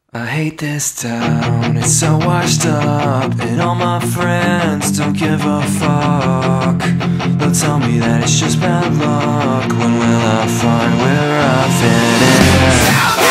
I hate this town, it's so washed up, and all my friends don't give a fuck. They'll tell me that it's just bad luck. When will I find where I fit in?